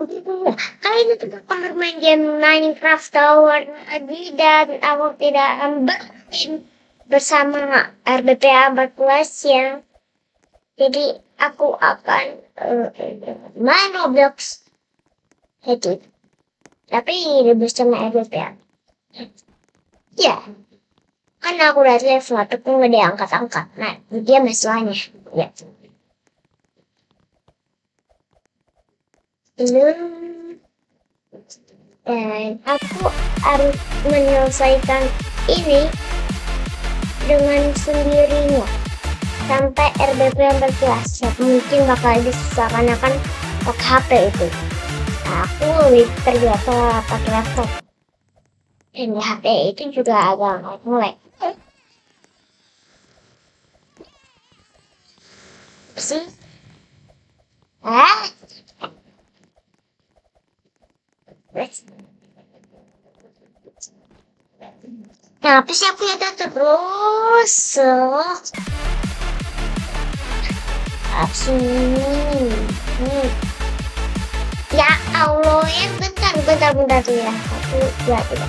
Kalian itu pernah bermain game Minecraft Tower lagi dan aku tidak bermain bersama RBP 14 ya. Jadi aku akan main Roblox. Jadi, tapi lebih sama RBP. Ya, kan aku udah level tapi nggak diangkat-angkat. Nah, dia masalahnya. Ya. Dan aku harus menyelesaikan ini dengan sendirinya sampai RBP yang berkelas. Ya, mungkin bakal susah karena kan pakai HP itu. Nah, aku lebih terbiasa pakai laptop. Dan di HP itu juga agak nge-lag. Sih? Kenapa sih aku ya terus? Ya Allah ya, bentar tuh ya. Aku ya tidak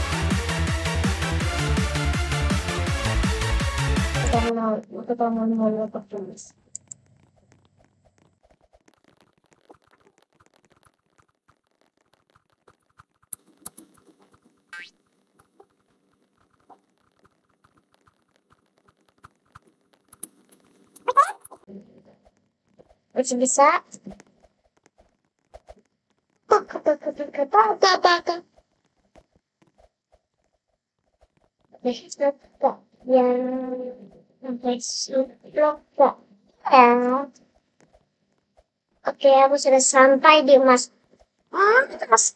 kita mau tulis. Masih bisa? Baka. Oke, aku sudah sampai di emas. Terus.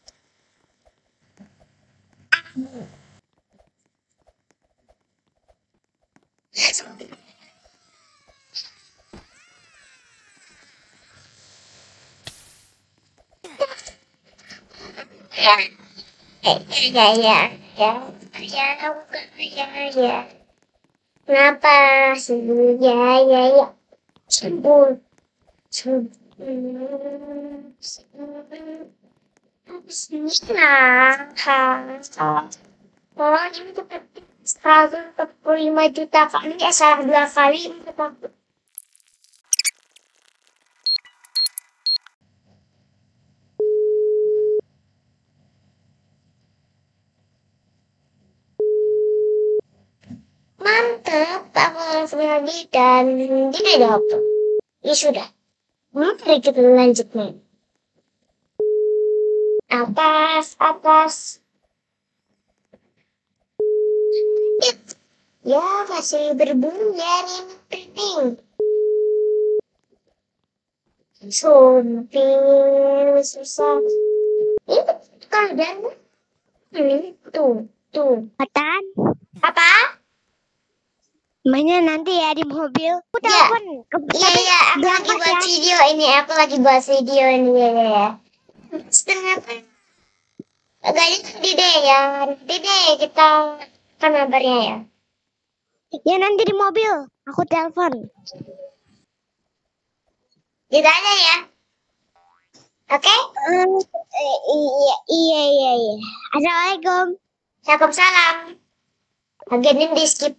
Ya. Kenapa sih? Ya. Sebut. Orang ini dapat 145 juta kali, salah 2 kali. Mantap, aku langsung lagi dan tidak ada apa. Ya sudah, mari kita lanjut nih. Atas. Ya, masih berbunyi ini penting. Sumpir, susah. Ini keadaan. Tuh. Atan, Apa? mainnya nanti ya di mobil. Aku Ya. telepon. Iya, aku lagi buat video ini. Aku lagi buat video ini ya. Setengah agaknya Dede ya. Dede kita kan kabarnya ya. Ya nanti di mobil. Aku telepon. Ditanya ya. Oke? Iya. Assalamualaikum. Waalaikumsalam. Bagian ini di skip.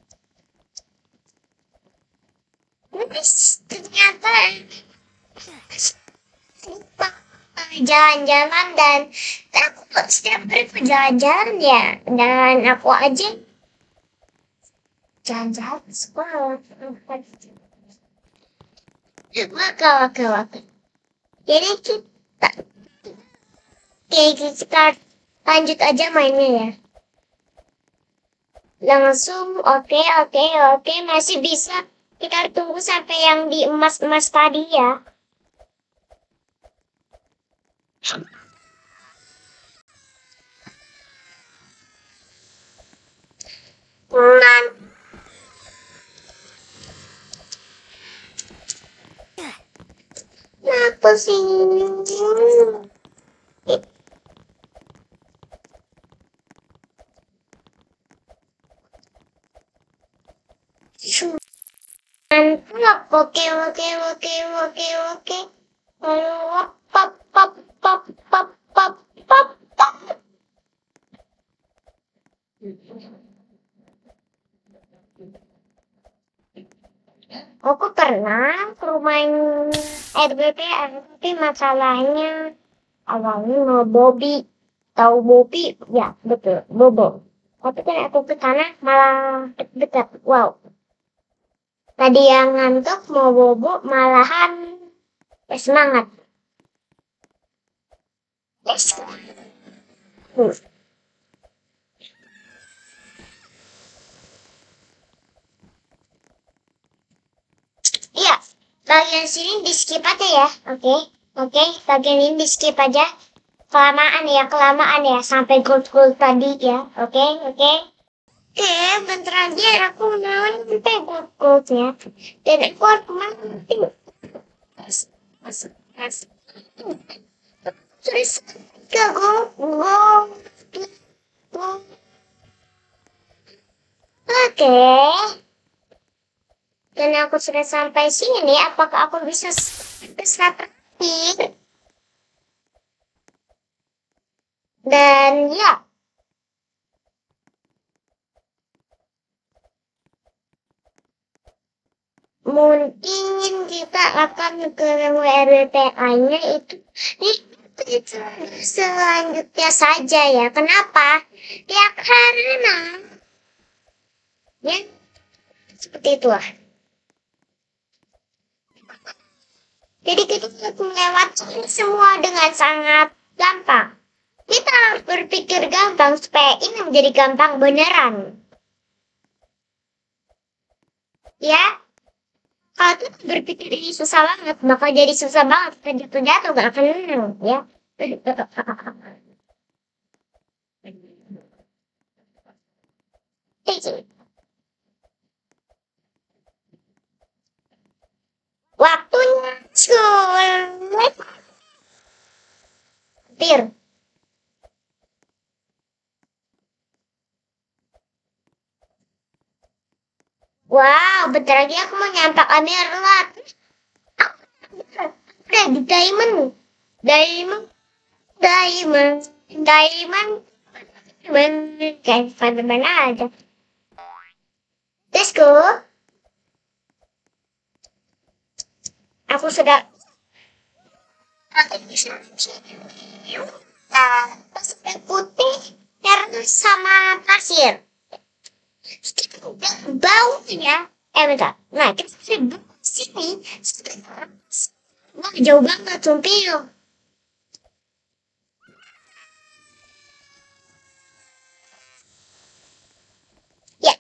Ternyata jalan-jalan dan aku setiap hari tuh jalan-jalan ya, dan aku aja jalan-jalan ke sekolah. Wakil. Jadi kita lanjut aja mainnya ya. Langsung oke, masih bisa. Kita tunggu sampai yang di emas-emas tadi ya. Kenapa sih? Mantap, oke. Lalu pop. Aku pernah ke rumah RBP, tapi masalahnya awalnya mau Bobby. Tahu Bobby? Ya, betul, Bobo. Tapi kan aku ke sana malah deg-degan. Wow. Tadi yang ngantuk mau bobo malahan semangat. Yes. Iya, bagian sini di skip aja ya. Oke, oke, bagian ini di skip aja. Kelamaan ya, sampai gold tadi ya. Oke, oke. Oke, bentar aja aku mau sampai goldnya. Dan aku harus mati. Terus ke Oke. Dan aku sudah sampai sini, apakah aku bisa ke strategi? Dan ya, mungkin kita akan ke WRBTA-nya itu selanjutnya saja ya. Kenapa? Ya karena ya seperti itulah. Jadi kita melewati semua dengan sangat gampang. Kita harus berpikir gampang supaya ini menjadi gampang beneran. Ya, kalau kita berpikir ini susah banget, bakal jadi susah banget. Jatuh-jatuh gak akan menang, ya. Waktunya sulit. Tir. Wow, bentar lagi aku mau nyampe Amerlat. Udah di diamond. Diamond. Diamond. Diamond. Diamond. Kayak Spiderman aja. Let's go. Aku sudah pasir putih sama pasir. Baunya, bentar. Nah, kita sudah sini. Wah, jauh banget, sumpil. Ya,